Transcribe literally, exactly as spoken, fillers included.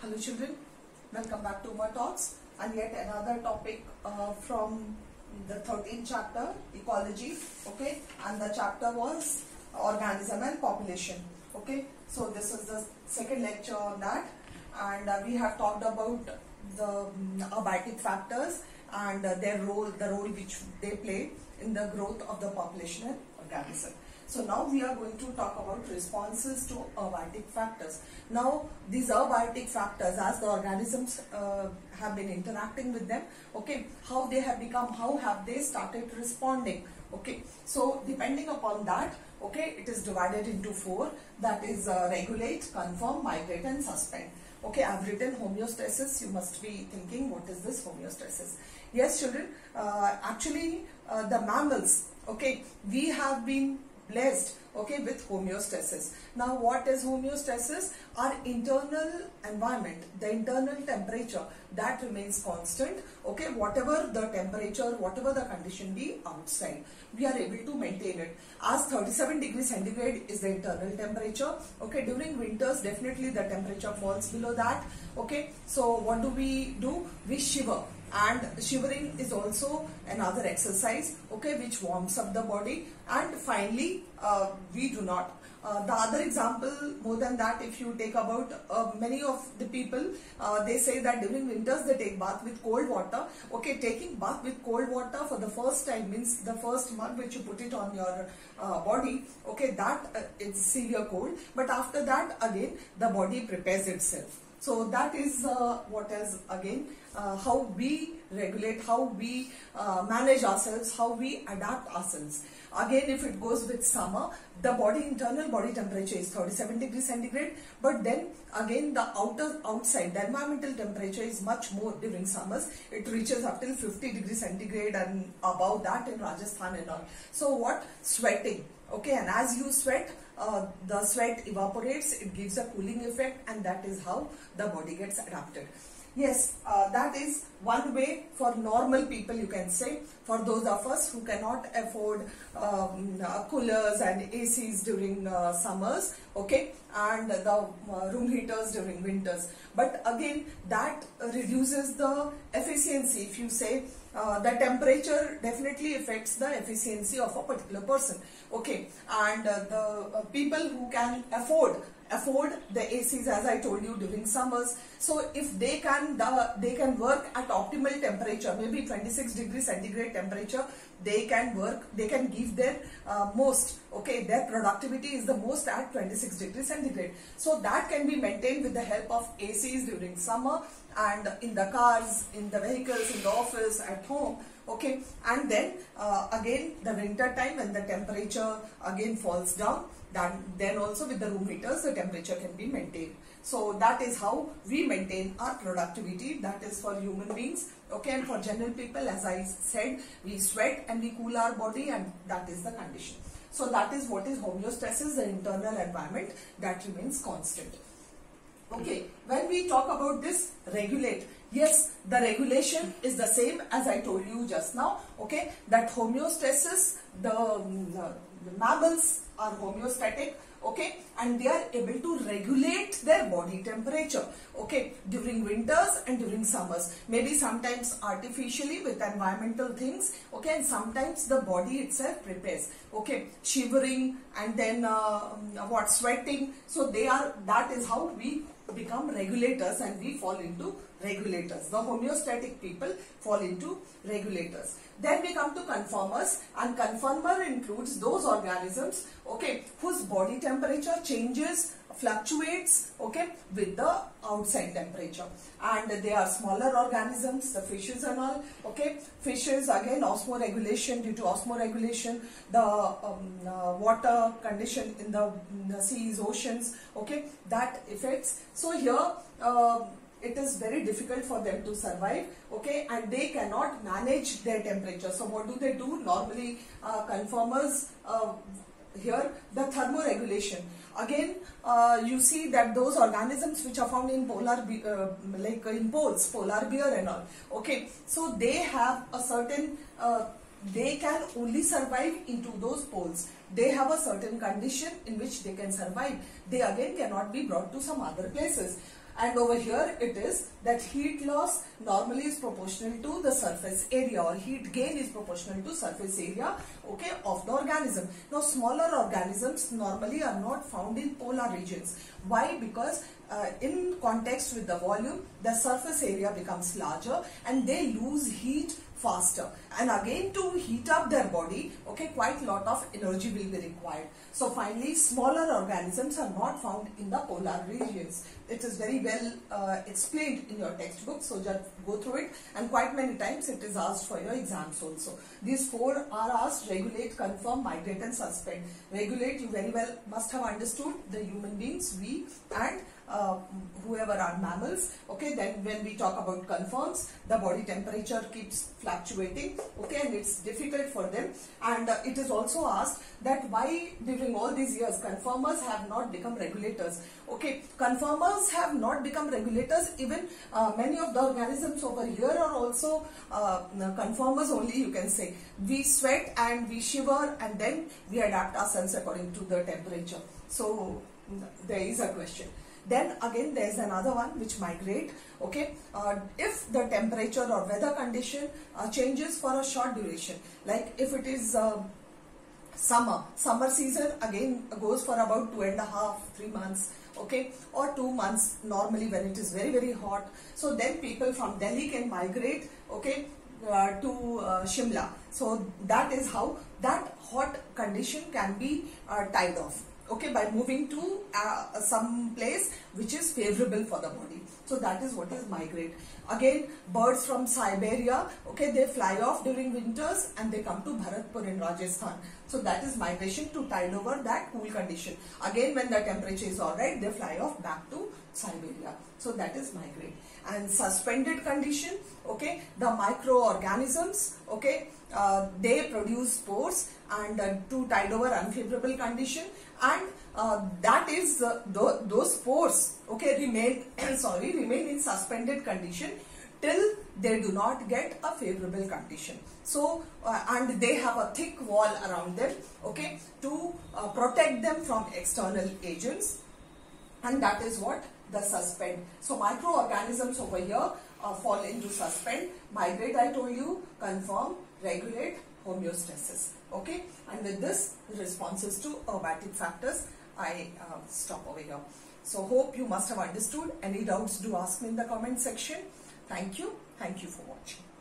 Hello children, welcome back to my talks and yet another topic uh, from the thirteenth chapter, ecology. Okay, and the chapter was organism and population. Okay, so this is the second lecture on that, and uh, we have talked about the um, abiotic factors and uh, their role, the role which they play in the growth of the population and organism. So now we are going to talk about responses to abiotic factors. Now these abiotic factors, as the organisms uh, have been interacting with them, okay, how they have become, how have they started responding, okay. So depending upon that, okay, it is divided into four, that is uh, regulate, conform, migrate and suspend. Okay, I have written homeostasis. You must be thinking, what is this homeostasis? Yes children, uh, actually uh, the mammals, okay, we have been blessed, okay, with homeostasis. Now what is homeostasis? Our internal environment, the internal temperature, that remains constant, okay, whatever the temperature, whatever the condition be outside, we are able to maintain it. As thirty-seven degrees centigrade is the internal temperature, okay, during winters definitely the temperature falls below that, okay. So what do we do? We shiver. And shivering is also another exercise, okay, which warms up the body. And finally, uh, we do not. Uh, the other example, more than that, if you take about uh, many of the people, uh, they say that during winters they take bath with cold water. Okay, taking bath with cold water for the first time means the first month which you put it on your uh, body, okay, that uh, is severe cold. But after that, again, the body prepares itself. So that is uh, what is again uh, how we regulate, how we uh, manage ourselves, how we adapt ourselves. Again, if it goes with summer, the body internal body temperature is thirty-seven degrees centigrade, but then again the outer outside, the environmental temperature is much more during summers. It reaches up till fifty degrees centigrade and above that in Rajasthan and all. So what? Sweating. Okay, and as you sweat, uh, the sweat evaporates, it gives a cooling effect, and that is how the body gets adapted. Yes, uh, that is one way for normal people, you can say, for those of us who cannot afford um, uh, coolers and A Cs during uh, summers, okay, and the uh, room heaters during winters. But again, that reduces the efficiency. If you say uh, the temperature definitely affects the efficiency of a particular person, okay, and uh, the uh, people who can afford afford the A Cs, as I told you, during summers. So if they can the, they can work at optimal temperature, maybe twenty-six degrees centigrade temperature, they can work, they can give their uh, most, okay, their productivity is the most at twenty-six degrees centigrade. So that can be maintained with the help of A Cs during summer, and in the cars, in the vehicles, in the office, at home, okay. And then uh, again the winter time, when the temperature again falls down, Then, then also with the room heaters, the temperature can be maintained. So that is how we maintain our productivity. That is for human beings, okay, and for general people, as I said, we sweat and we cool our body, and that is the condition. So that is what is homeostasis, the internal environment that remains constant. Okay, when we talk about this regulate, yes, the regulation is the same as I told you just now, okay, that homeostasis, the, the, the mammals are homeostatic, okay, and they are able to regulate their body temperature, okay, during winters and during summers, maybe sometimes artificially with environmental things, okay, and sometimes the body itself prepares, okay, shivering and then uh, what, sweating. So they are, that is how we become regulators, and we fall into regulators. The homeostatic people fall into regulators. Then we come to conformers, and conformer includes those organisms, okay, whose body temperature changes, fluctuates, okay, with the outside temperature. And they are smaller organisms, the fishes and all, okay. Fishes, again, osmoregulation, due to osmoregulation, the um, uh, water condition in the, in the seas, oceans, okay, that affects. So here, uh, it is very difficult for them to survive, okay, and they cannot manage their temperature. So what do they do? Normally, uh, conformers, uh, here, the thermoregulation. Again, uh, you see that those organisms which are found in polar, uh, like in poles, polar bear and all, okay, so they have a certain, uh, they can only survive into those poles. They have a certain condition in which they can survive. They again cannot be brought to some other places. And over here it is that heat loss normally is proportional to the surface area, or heat gain is proportional to surface area, okay, of the organism. Now smaller organisms normally are not found in polar regions. Why? Because uh, in context with the volume, the surface area becomes larger and they lose heat faster, and again to heat up their body, okay, quite a lot of energy will be required. So finally, smaller organisms are not found in the polar regions. It is very well uh, explained in your textbook, so just go through it, and quite many times it is asked for your exams also. These four are asked: regulate, confirm, migrate and suspend. Regulate, you very well must have understood, the human beings, we and uh, whoever are mammals, okay. Then when we talk about confirms, the body temperature keeps fluctuating, okay, and it's difficult for them. And uh, it is also asked that why during all these years confirmers have not become regulators, okay. Confirmers have not become regulators. Even uh, many of the organisms over here are also uh, confirmers only, you can say. We sweat and we shiver and then we adapt ourselves according to the temperature. So there is a question. Then again there is another one which migrate, okay. Uh, if the temperature or weather condition uh, changes for a short duration, like if it is uh, summer, summer season again goes for about two and a half, three months, okay, or two months normally when it is very very hot. So then people from Delhi can migrate, okay, uh, to uh, Shimla. So that is how that hot condition can be uh, tied off, okay, by moving to uh, some place which is favorable for the body. So that is what is migrate. Again, birds from Siberia, okay, they fly off during winters and they come to Bharatpur in Rajasthan. So that is migration to tide over that cool condition. Again, when the temperature is alright, they fly off back to Siberia. So that is migrate. And suspended condition, okay, the microorganisms, okay, uh, they produce spores and uh, to tide over unfavorable condition, and uh, that is uh, th those spores, okay, remain sorry remain in suspended condition till they do not get a favorable condition. So uh, and they have a thick wall around them, okay, to uh, protect them from external agents, and that is what the suspend. So microorganisms over here uh, fall into suspend. Migrate, I told you, confirm, regulate, homeostasis, okay. And with this, responses to abatic factors, I uh, stop over here. So hope you must have understood. Any doubts, do ask me in the comment section. Thank you. Thank you for watching.